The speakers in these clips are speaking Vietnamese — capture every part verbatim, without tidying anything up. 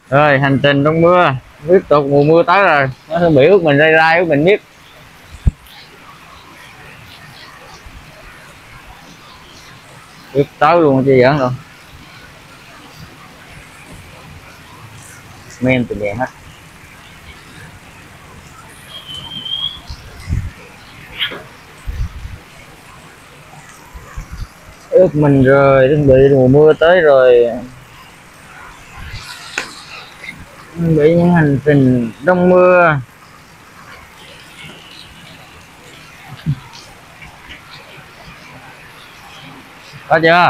Rồi hành trình trong mưa, tiếp tục mùa mưa tới rồi, nó bị ướt mình ray ray ướt mình biết. Ướt tới luôn chứ giỡn luôn. Men từ đèn hết. Ướt mình rồi, chuẩn bị mùa mưa tới rồi. Bị những hành trình đông mưa. Có chưa?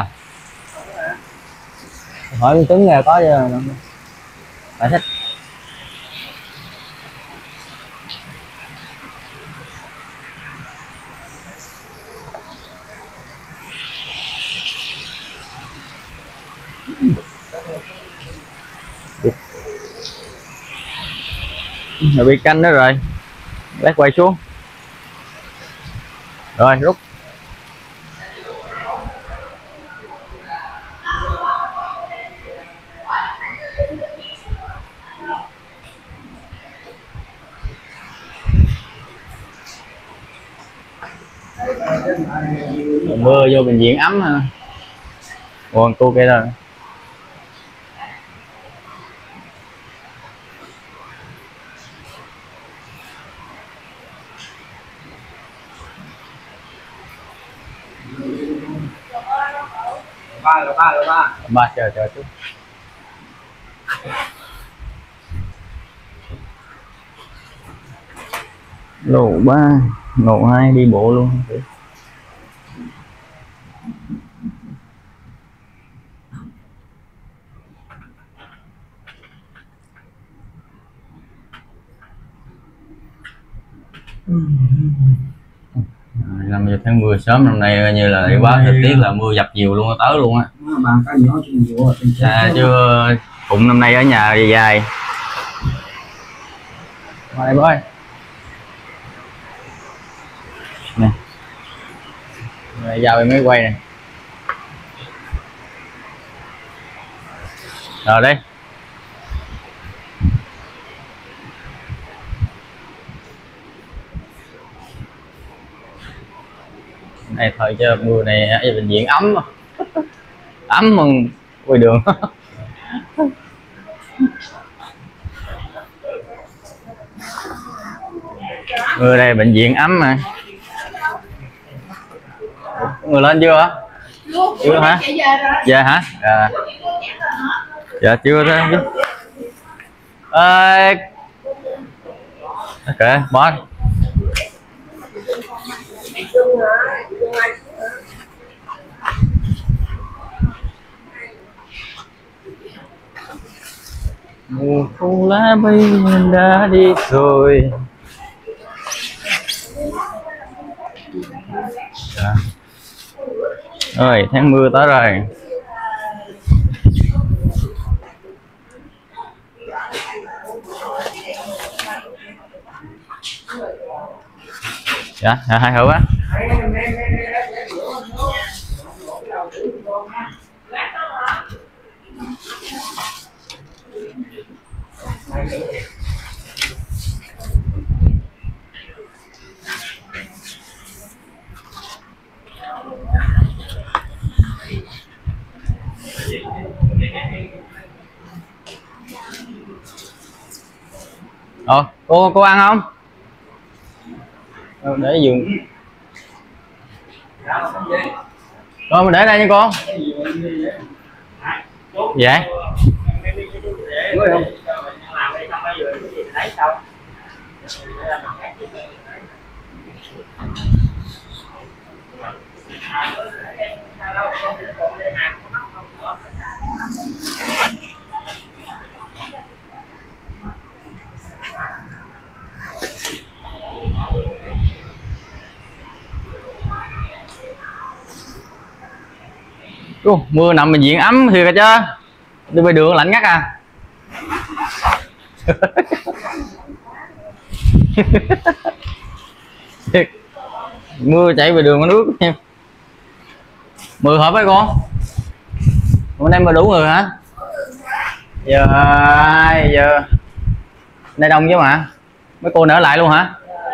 Hỏi con Tuấn nghe có chưa? Phải thích. Rồi bị canh nữa rồi. Lát quay xuống. Rồi rút. Mưa vô bệnh viện ấm ha. Còn cô kia rồi. ba ba ba Ba chờ chờ chút. Lô ba, lô hai đi bộ luôn. Năm giờ tháng mười sớm năm nay như là dự báo thời tiết là mưa dập nhiều luôn, tới luôn á. À, chưa Phụng năm nay ở nhà dài dài. Đây bố ơi. Nè. Rồi giao em mới quay nè. Rồi đây. Này thời cho mưa này ở bệnh viện ấm ấm mừng ngoài đường. Mưa đây bệnh viện ấm mà. Người lên chưa? Chưa hả? Dạ hả? À. Dạ chưa thôi chứ. Ê. Ok, bỏ. Mùa thu lá bay đã đi rồi. Dạ. Rồi tháng mưa tới rồi. Dạ, dạ hai hữu á. Ờ, cô cô ăn không? Để giường. Rồi mình để đây nha cô. Dạ. Ủa, mưa nằm bệnh viện ấm thiệt chứ. Đi về đường lạnh ngắt à. Mưa chạy về đường có nước nha. Mười hộp với con. Hôm nay mà đủ người hả? Giờ ai giờ đây đông chứ mà mấy cô nữa lại luôn hả?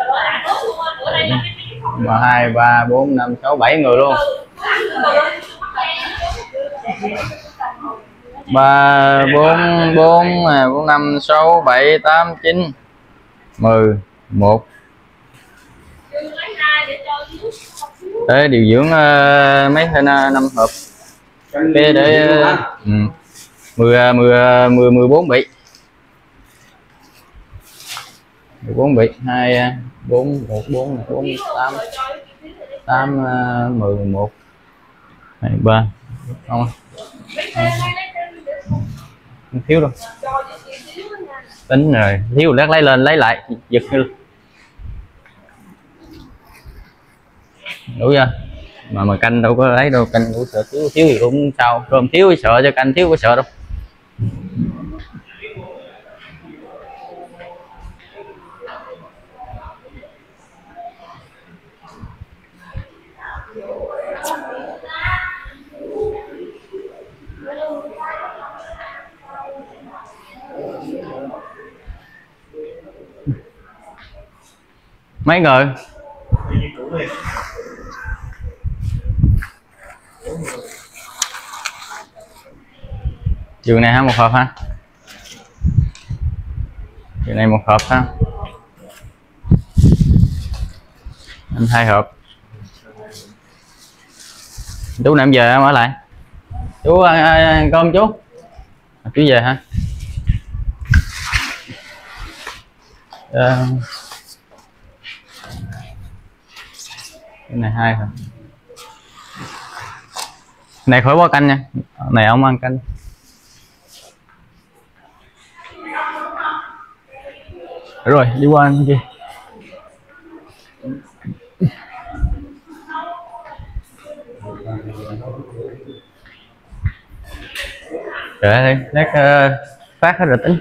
Mà hai ba bốn năm sáu bảy người luôn. Ba bốn bốn bốn năm sáu bảy tám chín mười một. Để điều dưỡng uh, mấy năm hộp cái để uh, ừ. mười mười mười mười bốn bị mười bốn bị hai bốn một bốn bốn tám tám mười một hai ba không không thiếu đâu, tính rồi thiếu lát lấy lên lấy lại giật luôn. Đủ chưa? Mà mà canh đâu có lấy đâu, canh đủ sợ thiếu thiếu thì cũng sao, cơm thiếu sợ cho canh thiếu có sợ đâu. Mấy người? Giường này ha, một hộp ha. Giường này một hộp ha. Anh hai hộp. Chú này em về em ở lại. Chú ăn, ăn cơm chú. Chú về ha. À, cái này hai hả? Này khỏi bỏ canh nha. Này ông ăn canh. Rồi đi qua anh kia. Trời đi, lát uh, phát hết rồi tính.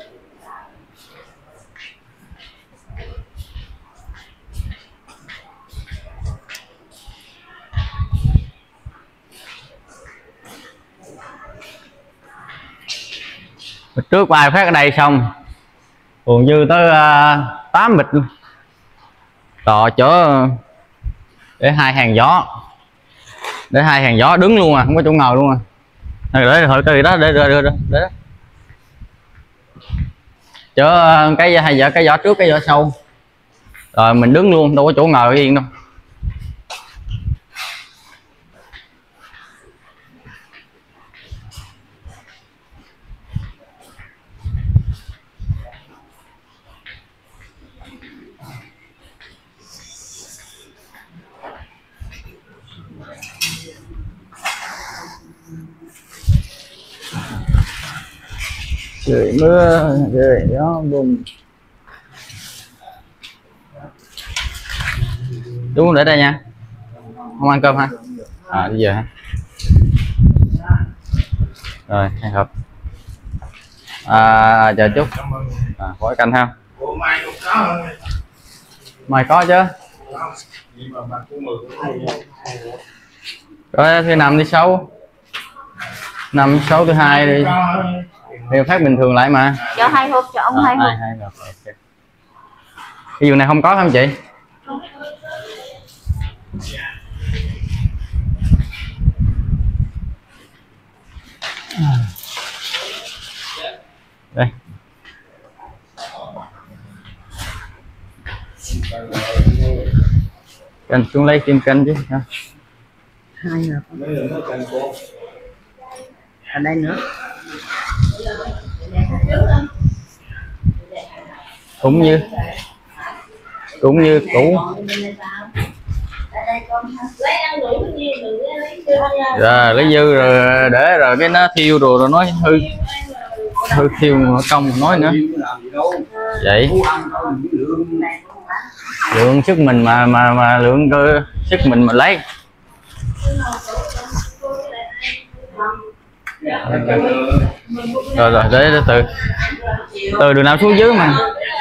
Trước bài phát ở đây xong còn dư tới uh, tám bịch luôn. Tò chở để hai hàng gió, để hai hàng gió đứng luôn à, không có chỗ ngồi luôn à. Để thôi cái đó để để để để chở cái hai vợ cái gió trước cái gió sau rồi mình đứng luôn, đâu có chỗ ngồi yên đâu. Trời mưa, trời gió bùng. Đúng để đây nha. Không ăn cơm ha? À bây giờ ha. Rồi, hai hộp. À chờ chút. À khỏi canh ha. Mày có chứ. Rồi thứ năm đi sáu. Năm sáu thứ hai đi. Thì phát bình thường lại mà. Cho hai hộp cho ông à, hai hộp. Hai, hai hộp. Okay. Cái giường này không có không chị? Đây. Canh xuống lấy kim canh chứ ha. Hai hộp. Ở đây nữa. Cũng như cũng như cũ. Rồi lấy dư rồi để rồi cái nó thiêu rồi rồi nói hư hư thiêu công nói nữa vậy. Lượng sức mình mà mà mà lượng cơ sức mình mà lấy. Rồi rồi để, để từ từ đường nào xuống dưới mà.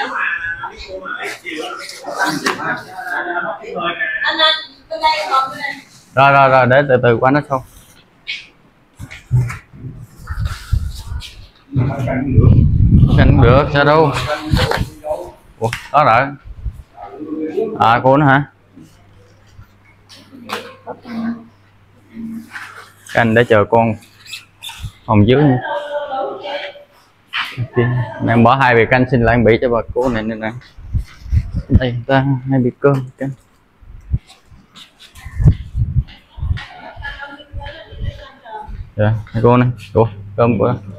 Rồi rồi rồi để từ từ qua nó xong. Canh được sao đâu. Ủa, đó rồi. À cô nữa hả? Canh để chờ con hồng dưới. Okay. Em bỏ hai bì canh xin lại bị cho bà cô này nữa nè. Đây ta hai bì cơm canh. Dạ, cô này, cô cơm của